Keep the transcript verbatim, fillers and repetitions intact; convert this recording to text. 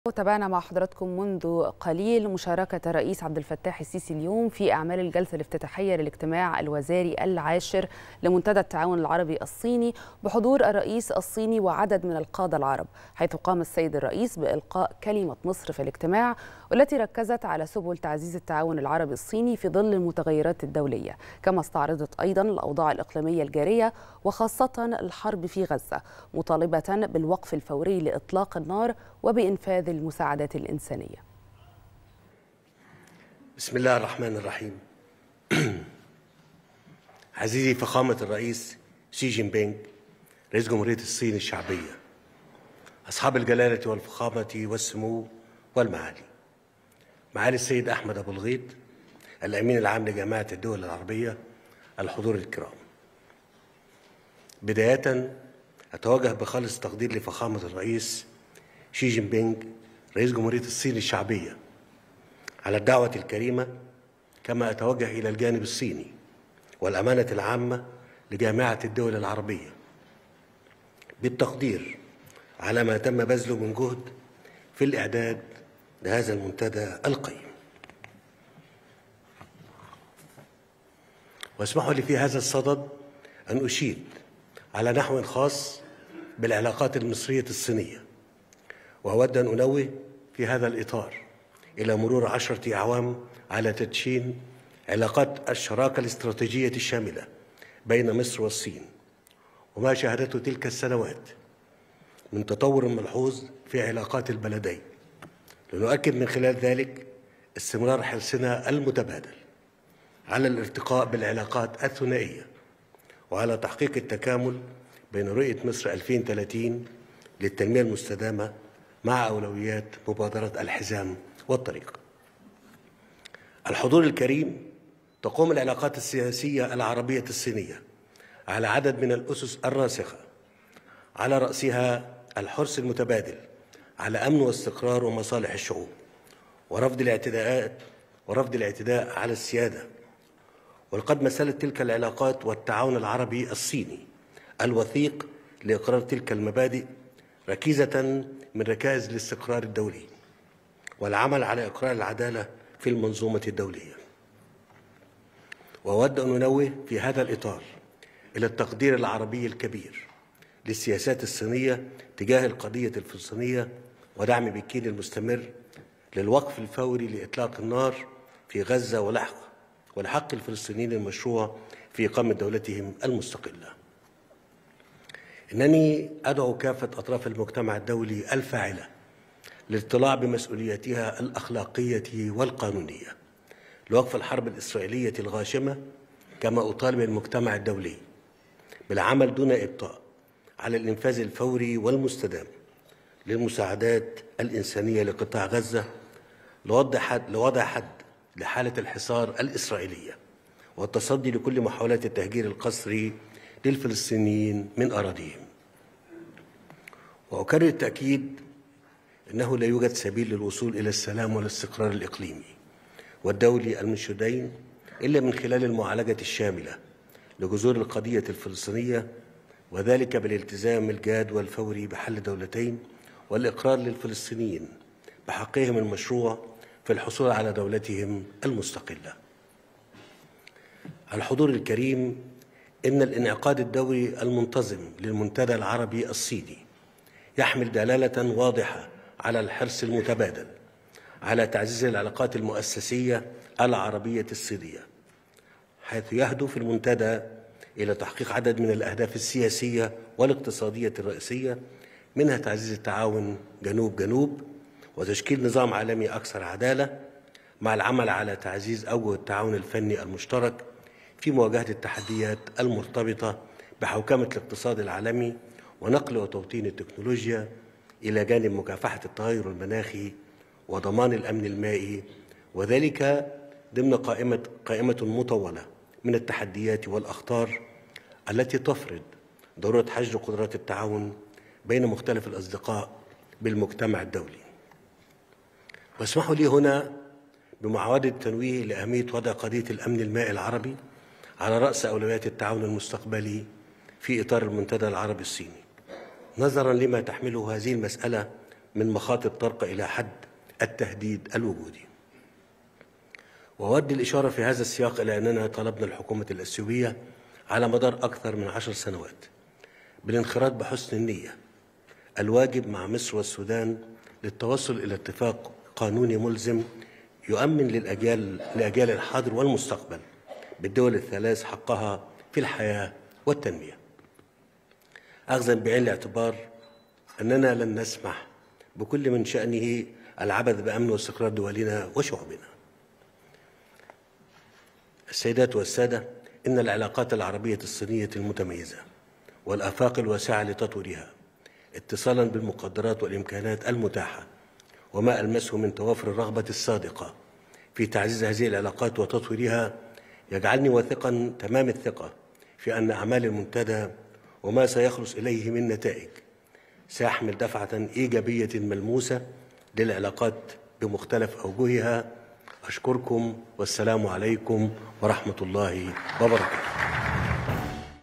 وتابعنا مع حضراتكم منذ قليل مشاركة الرئيس عبد الفتاح السيسي اليوم في أعمال الجلسة الافتتاحية للاجتماع الوزاري العاشر لمنتدى التعاون العربي الصيني بحضور الرئيس الصيني وعدد من القادة العرب، حيث قام السيد الرئيس بإلقاء كلمة مصر في الاجتماع والتي ركزت على سبل تعزيز التعاون العربي الصيني في ظل المتغيرات الدولية، كما استعرضت أيضا الأوضاع الإقليمية الجارية وخاصة الحرب في غزة، مطالبة بالوقف الفوري لإطلاق النار وبإنفاذ المساعدات الإنسانية. بسم الله الرحمن الرحيم. عزيزي فخامة الرئيس شي جين بينغ رئيس جمهورية الصين الشعبية، أصحاب الجلالة والفخامة والسمو والمعالي، معالي السيد أحمد أبو الغيط الأمين العام لجامعة الدول العربية، الحضور الكرام. بداية أتوجه بخالص تقدير لفخامة الرئيس شي جين بينغ رئيس جمهورية الصين الشعبية على الدعوة الكريمة، كما أتوجه إلى الجانب الصيني والأمانة العامة لجامعة الدول العربية بالتقدير على ما تم بذله من جهد في الإعداد لهذا المنتدى القيم. واسمحوا لي في هذا الصدد أن أشيد على نحو خاص بالعلاقات المصرية الصينية، وأود أن أنوه في هذا الإطار إلى مرور عشرة أعوام على تدشين علاقات الشراكة الاستراتيجية الشاملة بين مصر والصين، وما شهدته تلك السنوات من تطور ملحوظ في علاقات البلدين، لنؤكد من خلال ذلك استمرار حرصنا المتبادل على الارتقاء بالعلاقات الثنائية وعلى تحقيق التكامل بين رؤية مصر ألفين وثلاثين للتنمية المستدامة مع أولويات مبادرة الحزام والطريق. الحضور الكريم، تقوم العلاقات السياسية العربية الصينية على عدد من الأسس الراسخة، على رأسها الحرص المتبادل على أمن واستقرار ومصالح الشعوب، ورفض الاعتداءات ورفض الاعتداء على السيادة. ولقد مثلت تلك العلاقات والتعاون العربي الصيني الوثيق لإقرار تلك المبادئ ركيزة من ركائز الاستقرار الدولي والعمل على إقرار العدالة في المنظومة الدولية. وأود أن أنوه في هذا الإطار إلى التقدير العربي الكبير للسياسات الصينية تجاه القضية الفلسطينية ودعم بكين المستمر للوقف الفوري لإطلاق النار في غزة ولحق ولحق الفلسطينيين المشروع في إقامة دولتهم المستقلة. إنني أدعو كافة أطراف المجتمع الدولي الفاعلة للاطلاع بمسؤولياتها الأخلاقية والقانونية لوقف الحرب الإسرائيلية الغاشمة، كما أطالب المجتمع الدولي بالعمل دون إبطاء على الإنفاذ الفوري والمستدام للمساعدات الإنسانية لقطاع غزة لوضع حد, لوضع حد لحالة الحصار الإسرائيلية والتصدي لكل محاولات التهجير القسري للفلسطينيين من أراضيهم. وأكرر التأكيد أنه لا يوجد سبيل للوصول إلى السلام والاستقرار الإقليمي والدولي المنشودين إلا من خلال المعالجة الشاملة لجذور القضية الفلسطينية، وذلك بالالتزام الجاد والفوري بحل دولتين والإقرار للفلسطينيين بحقهم المشروع في الحصول على دولتهم المستقلة. الحضور الكريم، إن الانعقاد الدوري المنتظم للمنتدى العربي الصيني يحمل دلالة واضحة على الحرص المتبادل على تعزيز العلاقات المؤسسية العربية الصينية، حيث يهدف المنتدى إلى تحقيق عدد من الأهداف السياسية والاقتصادية الرئيسية، منها تعزيز التعاون جنوب جنوب وتشكيل نظام عالمي أكثر عدالة، مع العمل على تعزيز أوجه التعاون الفني المشترك في مواجهة التحديات المرتبطة بحوكمة الاقتصاد العالمي ونقل وتوطين التكنولوجيا، إلى جانب مكافحة التغير المناخي وضمان الأمن المائي، وذلك ضمن قائمة قائمة مطولة من التحديات والأخطار التي تفرض ضرورة حشد قدرات التعاون بين مختلف الأصدقاء بالمجتمع الدولي. واسمحوا لي هنا بمعاودة التنويه لأهمية وضع قضية الأمن المائي العربي على رأس أولويات التعاون المستقبلي في إطار المنتدى العربي الصيني، نظراً لما تحمله هذه المسألة من مخاطر ترقى إلى حد التهديد الوجودي. وأود الإشارة في هذا السياق إلى أننا طلبنا الحكومة الأثيوبية على مدار أكثر من عشر سنوات بالانخراط بحسن النية الواجب مع مصر والسودان للتوصل إلى اتفاق قانوني ملزم يؤمن للأجيال لأجيال الحاضر والمستقبل بالدول الثلاث حقها في الحياة والتنمية، أخذا بعين الاعتبار أننا لن نسمح بكل من شأنه العبث بأمن واستقرار دولنا وشعوبنا. السيدات والسادة، إن العلاقات العربية الصينية المتميزة والآفاق الواسعة لتطويرها اتصالاً بالمقدرات والإمكانات المتاحة وما ألمسه من توافر الرغبة الصادقة في تعزيز هذه العلاقات وتطويرها يجعلني واثقاً تمام الثقة في أن أعمال المنتدى وما سيخلص إليه من نتائج سيحمل دفعة إيجابية ملموسة للعلاقات بمختلف أوجهها. أشكركم والسلام عليكم ورحمة الله وبركاته.